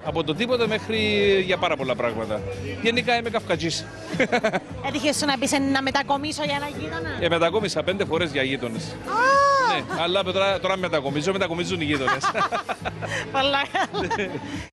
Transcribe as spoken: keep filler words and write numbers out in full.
Από το τίποτα μέχρι για πάρα πολλά πράγματα. Γενικά είμαι Καυκατζής. Έτυχε σου να πεις να μετακομίσω για ένα γείτονα. Ε, μετακόμισα πέντε φορές για γείτονες. Oh! Ναι, αλλά τώρα, τώρα μετακομίζω, μετακομίζουν οι γείτονες. Πολλά καλά.